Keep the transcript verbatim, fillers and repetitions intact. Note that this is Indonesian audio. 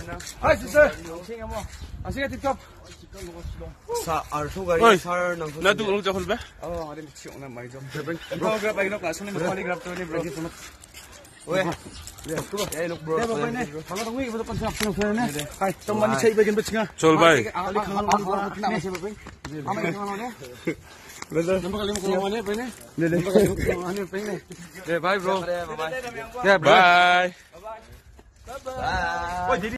Hai sister. Asing ka TikTok. Sa arso gari sar nang. Na tu ulung jahul ba? Oh, ada mesti orang mai jom. Bro, grab lagi nak langsung ni mesti grab tu ni bro. Weh. Ya, look bro. Ya, bro ni. Kalau tunggu ibu tu pasang pasang pasang ni. Hai, teman ni cai bagian betsinga. Chol bhai. Ali khangal mana nak masih bapak. Ama ini mana ni? Betul. Nampak kali muka mana ni, ni. Nampak kali muka mana ni, ni. Eh, bye bro. Bye. Bye. Bye.